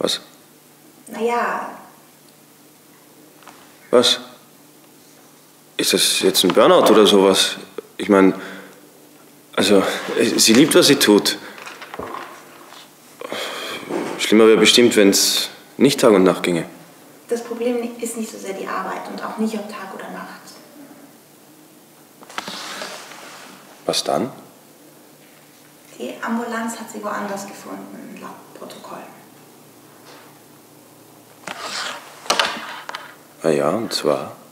Was? Naja. Was? Ist das jetzt ein Burnout oder sowas? Ich meine, also, sie liebt, was sie tut. Schlimmer wäre bestimmt, wenn es nicht Tag und Nacht ginge. Das Problem ist nicht so sehr die Arbeit und auch nicht ob Tag oder Nacht. Was dann? Die Ambulanz hat sie woanders gefunden, laut Protokoll. Ah ja, und zwar?